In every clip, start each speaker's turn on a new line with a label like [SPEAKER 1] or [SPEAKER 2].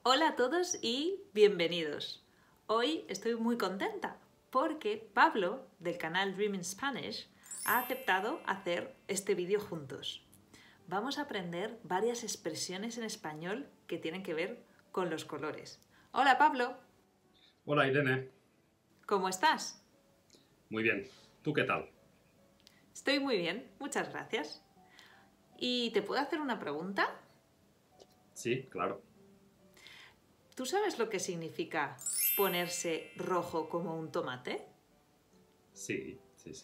[SPEAKER 1] Hola a todos y bienvenidos. Hoy estoy muy contenta porque Pablo, del canal Dream in Spanish, ha aceptado hacer este vídeo juntos. Vamos a aprender varias expresiones en español que tienen que ver con los colores. Hola Pablo.
[SPEAKER 2] Hola Irene.
[SPEAKER 1] ¿Cómo estás?
[SPEAKER 2] Muy bien. ¿Tú qué tal?
[SPEAKER 1] Estoy muy bien, muchas gracias. ¿Y te puedo hacer una pregunta?
[SPEAKER 2] Sí, claro.
[SPEAKER 1] ¿Tú sabes lo que significa ponerse rojo como un tomate?
[SPEAKER 2] Sí.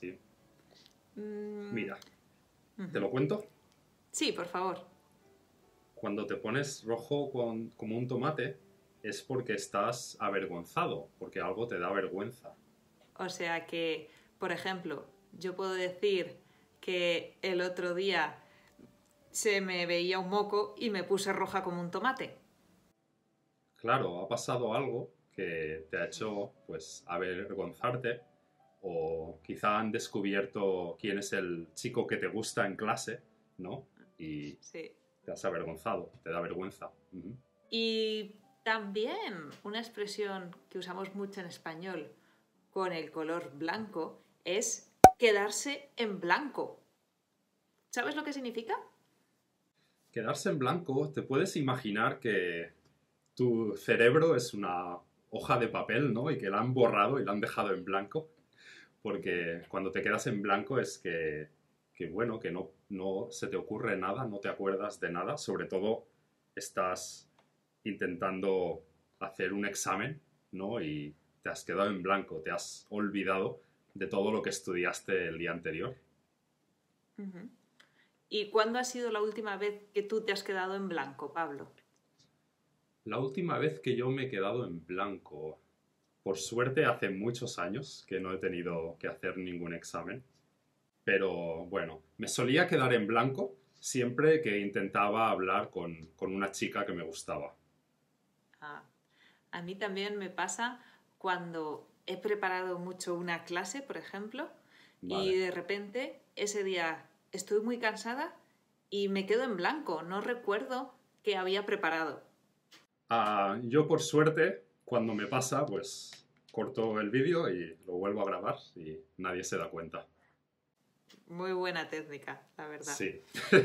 [SPEAKER 1] Mm,
[SPEAKER 2] Mira, ¿te lo cuento?
[SPEAKER 1] sí, por favor.
[SPEAKER 2] Cuando te pones rojo como un tomate es porque estás avergonzado, porque algo te da vergüenza.
[SPEAKER 1] O sea que, por ejemplo, yo puedo decir que el otro día se me veía un moco y me puse roja como un tomate.
[SPEAKER 2] Claro, ha pasado algo que te ha hecho, pues, avergonzarte o quizá han descubierto quién es el chico que te gusta en clase, ¿no? Y
[SPEAKER 1] Sí.
[SPEAKER 2] te has avergonzado, te da vergüenza. Ujú.
[SPEAKER 1] Y también una expresión que usamos mucho en español con el color blanco es quedarse en blanco. ¿Sabes lo que significa?
[SPEAKER 2] Quedarse en blanco, te puedes imaginar que tu cerebro es una hoja de papel, ¿no? Y que la han borrado y la han dejado en blanco, porque cuando te quedas en blanco es bueno, que no se te ocurre nada, no te acuerdas de nada, sobre todo estás intentando hacer un examen, ¿no? Y te has quedado en blanco, te has olvidado de todo lo que estudiaste el día anterior.
[SPEAKER 1] Ujú. ¿Y cuándo ha sido la última vez que tú te has quedado en blanco, Pablo?
[SPEAKER 2] La última vez que yo me he quedado en blanco, por suerte hace muchos años que no he tenido que hacer ningún examen, pero bueno, me solía quedar en blanco siempre que intentaba hablar con una chica que me gustaba.
[SPEAKER 1] Ah, a mí también me pasa cuando he preparado mucho una clase, por ejemplo, y
[SPEAKER 2] Vale.
[SPEAKER 1] de repente ese día estoy muy cansada y me quedo en blanco, no recuerdo qué había preparado.
[SPEAKER 2] Yo por suerte, cuando me pasa, pues corto el vídeo y lo vuelvo a grabar y nadie se da cuenta.
[SPEAKER 1] Muy buena técnica, la verdad.
[SPEAKER 2] Sí.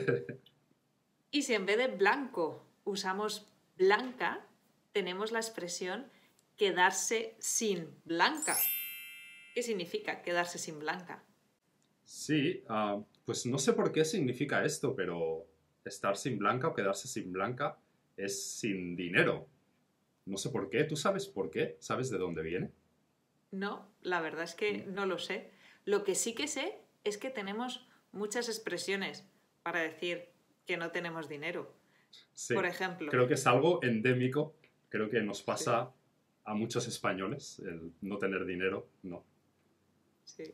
[SPEAKER 1] Y si en vez de blanco usamos blanca, tenemos la expresión quedarse sin blanca. ¿Qué significa quedarse sin blanca?
[SPEAKER 2] Sí, pues no sé por qué significa esto, pero estar sin blanca o quedarse sin blanca es sin dinero. No sé por qué. ¿Tú sabes por qué? ¿Sabes de dónde viene?
[SPEAKER 1] No, la verdad es que no lo sé. Lo que sí que sé es que tenemos muchas expresiones para decir que no tenemos dinero. Por
[SPEAKER 2] Sí,
[SPEAKER 1] ejemplo,
[SPEAKER 2] creo que es algo endémico. Creo que nos
[SPEAKER 1] sí,
[SPEAKER 2] pasa a muchos españoles el no tener dinero, ¿no?
[SPEAKER 1] sí.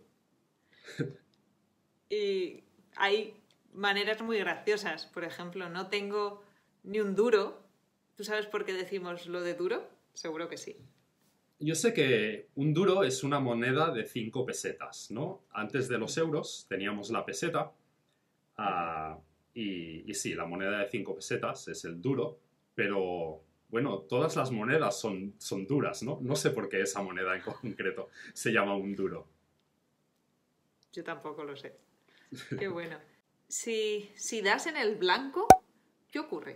[SPEAKER 1] Y hay maneras muy graciosas. Por ejemplo, no tengo ni un duro. ¿Tú sabes por qué decimos lo de duro? Seguro que sí.
[SPEAKER 2] Yo sé que un duro es una moneda de 5 pesetas, ¿no? Antes de los
[SPEAKER 1] Ujú,
[SPEAKER 2] euros teníamos la peseta,
[SPEAKER 1] ujú.
[SPEAKER 2] ah, y sí, la moneda de 5 pesetas es el duro, pero bueno, todas las monedas son duras, ¿no? No sé por qué esa moneda en concreto se llama un duro.
[SPEAKER 1] Yo tampoco lo sé. Qué bueno. Si das en el blanco, ¿qué ocurre?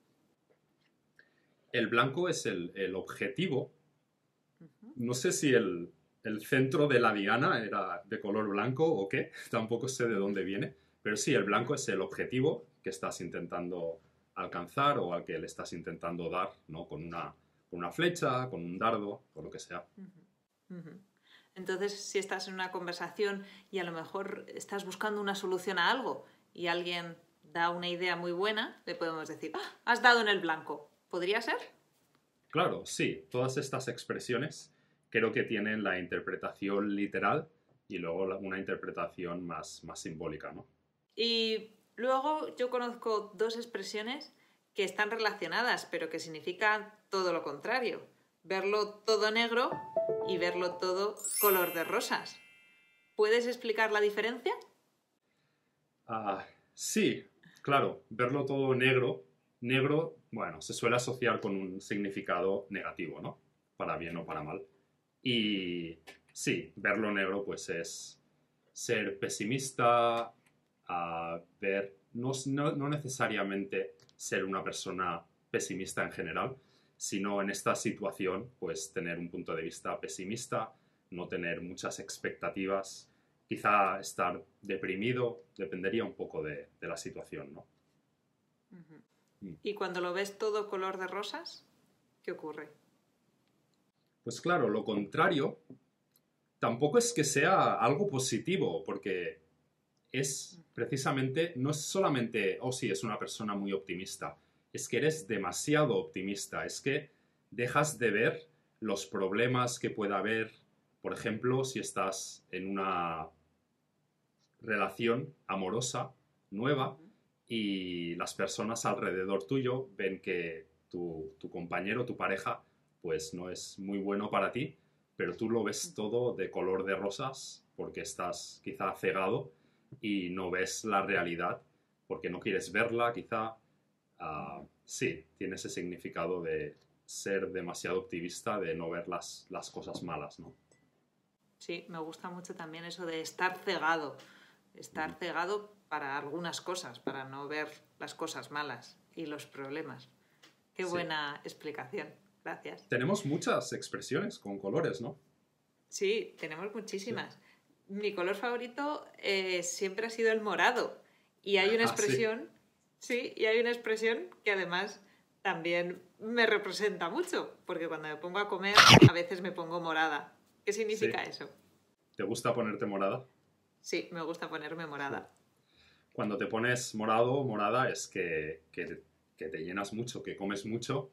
[SPEAKER 2] El blanco es el objetivo.
[SPEAKER 1] Ujú.
[SPEAKER 2] No sé si el centro de la diana era de color blanco o qué, tampoco sé de dónde viene, pero sí, el blanco es el objetivo que estás intentando alcanzar o al que le estás intentando dar, ¿no? Con una flecha, con un dardo, o lo que sea.
[SPEAKER 1] Ujú. Entonces, si estás en una conversación y a lo mejor estás buscando una solución a algo y alguien da una idea muy buena, le podemos decir, "Ah, has dado en el blanco. ¿Podría ser?"
[SPEAKER 2] Claro, sí, todas estas expresiones creo que tienen la interpretación literal y luego una interpretación más simbólica, ¿no?
[SPEAKER 1] Y luego yo conozco dos expresiones que están relacionadas, pero que significan todo lo contrario. Verlo todo negro y verlo todo color de rosas. ¿Puedes explicar la diferencia?
[SPEAKER 2] Sí, claro, verlo todo negro. Negro bueno, se suele asociar con un significado negativo, ¿no? Para bien o para mal. Y sí, verlo negro pues es ser pesimista, ver, no necesariamente ser una persona pesimista en general, sino en esta situación pues tener un punto de vista pesimista, no tener muchas expectativas, quizá estar deprimido, dependería un poco de la situación, ¿no?
[SPEAKER 1] ¿Y cuando lo ves todo color de rosas, qué ocurre?
[SPEAKER 2] Pues claro, lo contrario tampoco es que sea algo positivo, porque es precisamente, no es solamente, oh sí, es una persona muy optimista, es que eres demasiado optimista, es que dejas de ver los problemas que pueda haber, por ejemplo, si estás en una relación amorosa nueva y las personas alrededor tuyo ven que tu compañero, tu pareja, pues no es muy bueno para ti, pero tú lo ves todo de color de rosas porque estás quizá cegado y no ves la realidad porque no quieres verla, quizá. Sí, tiene ese significado de ser demasiado optimista, de no ver las cosas malas, ¿no?
[SPEAKER 1] Sí, me gusta mucho también eso de estar cegado para algunas cosas, para no ver las cosas malas y los problemas. Qué
[SPEAKER 2] Sí.
[SPEAKER 1] buena explicación, gracias.
[SPEAKER 2] Tenemos muchas expresiones con colores, ¿no?
[SPEAKER 1] Sí, tenemos muchísimas. Mi color favorito siempre ha sido el morado y hay una expresión, sí, y hay una expresión que además también me representa mucho, porque cuando me pongo a comer a veces me pongo morada. ¿Qué significa eso?
[SPEAKER 2] ¿Te gusta ponerte morada?
[SPEAKER 1] Sí, me gusta ponerme morada.
[SPEAKER 2] Cuando te pones morado o morada es que te llenas mucho, que comes mucho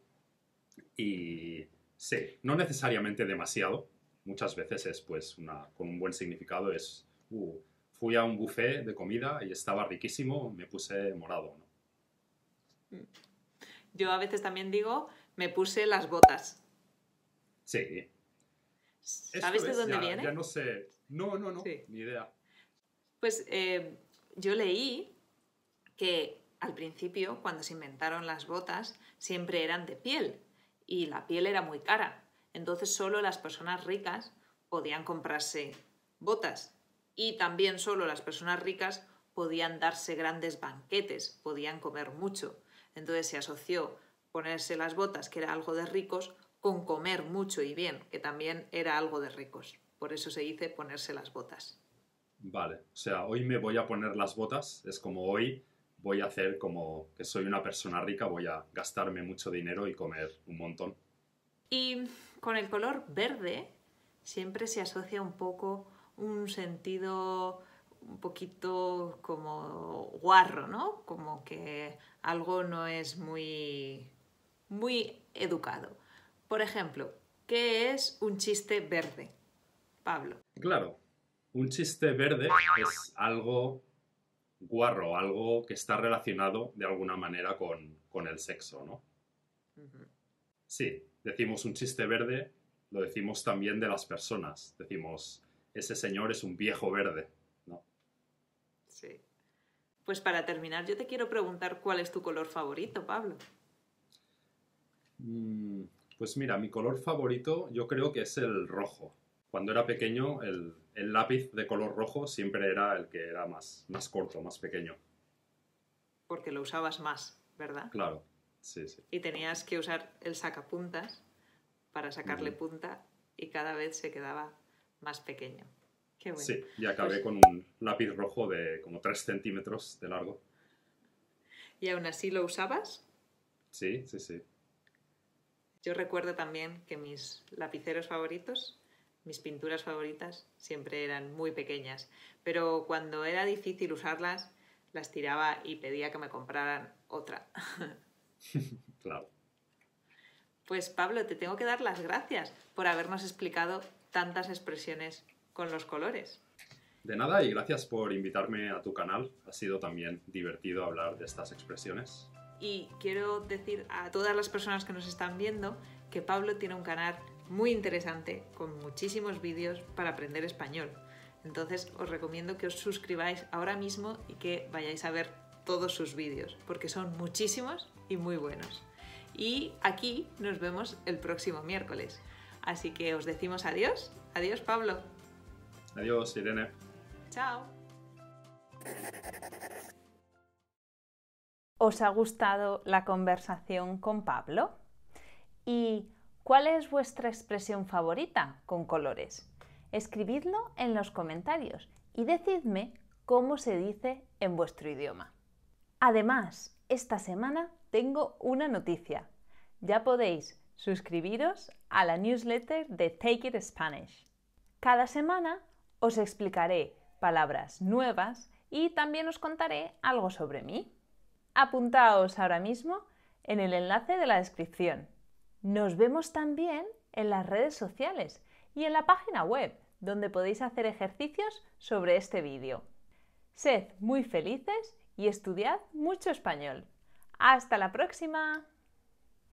[SPEAKER 2] y sí, no necesariamente demasiado. Muchas veces es pues con un buen significado es fui a un buffet de comida y estaba riquísimo, me puse morado, ¿no?
[SPEAKER 1] Yo a veces también digo, me puse las botas.
[SPEAKER 2] Sí.
[SPEAKER 1] ¿Sabes de dónde viene?
[SPEAKER 2] Ya no sé. No,
[SPEAKER 1] Sí.
[SPEAKER 2] ni idea.
[SPEAKER 1] Pues yo leí que al principio, cuando se inventaron las botas, siempre eran de piel y la piel era muy cara. Entonces solo las personas ricas podían comprarse botas y también solo las personas ricas podían darse grandes banquetes, podían comer mucho. Entonces se asoció ponerse las botas, que era algo de ricos, con comer mucho y bien, que también era algo de ricos. Por eso se dice ponerse las botas.
[SPEAKER 2] Vale, o sea, hoy me voy a poner las botas, es como hoy voy a hacer como que soy una persona rica, voy a gastarme mucho dinero y comer un montón.
[SPEAKER 1] Y con el color verde siempre se asocia un poco un sentido un poquito como guarro, ¿no? Como que algo no es muy educado. Por ejemplo, ¿qué es un chiste verde, Pablo?
[SPEAKER 2] Claro, un chiste verde es algo guarro, algo que está relacionado de alguna manera con el sexo, ¿no? Sí, decimos un chiste verde, lo decimos también de las personas. Decimos, ese señor es un viejo verde, ¿no?
[SPEAKER 1] Sí. Pues para terminar, yo te quiero preguntar cuál es tu color favorito, Pablo.
[SPEAKER 2] Pues mira, mi color favorito yo creo que es el rojo. Cuando era pequeño, el lápiz de color rojo siempre era el que era más corto, más pequeño.
[SPEAKER 1] Porque lo usabas más, ¿verdad?
[SPEAKER 2] Claro, sí, sí.
[SPEAKER 1] Y tenías que usar el sacapuntas para sacarle punta y cada vez se quedaba más pequeño. Qué bueno.
[SPEAKER 2] Sí, y acabé
[SPEAKER 1] Pues,
[SPEAKER 2] con un lápiz rojo de como 3 centímetros de largo.
[SPEAKER 1] ¿y aún así lo usabas?
[SPEAKER 2] Sí, sí, sí.
[SPEAKER 1] Yo recuerdo también que mis lapiceros favoritos, mis pinturas favoritas, siempre eran muy pequeñas. Pero cuando era difícil usarlas, las tiraba y pedía que me compraran otra.
[SPEAKER 2] Claro.
[SPEAKER 1] Pues Pablo, te tengo que dar las gracias por habernos explicado tantas expresiones con los colores.
[SPEAKER 2] De nada y gracias por invitarme a tu canal. Ha sido también divertido hablar de estas expresiones.
[SPEAKER 1] Y quiero decir a todas las personas que nos están viendo que Pablo tiene un canal muy interesante con muchísimos vídeos para aprender español. Entonces os recomiendo que os suscribáis ahora mismo y que vayáis a ver todos sus vídeos, porque son muchísimos y muy buenos. Y aquí nos vemos el próximo miércoles. Así que os decimos adiós. Adiós, Pablo.
[SPEAKER 2] Adiós, Irene.
[SPEAKER 1] Chao. ¿Os ha gustado la conversación con Pablo? ¿Y cuál es vuestra expresión favorita con colores? Escribidlo en los comentarios y decidme cómo se dice en vuestro idioma. Además, esta semana tengo una noticia. Ya podéis suscribiros a la newsletter de Take It Spanish. Cada semana os explicaré palabras nuevas y también os contaré algo sobre mí. Apuntaos ahora mismo en el enlace de la descripción. Nos vemos también en las redes sociales y en la página web, donde podéis hacer ejercicios sobre este vídeo. Sed muy felices y estudiad mucho español. ¡Hasta la próxima!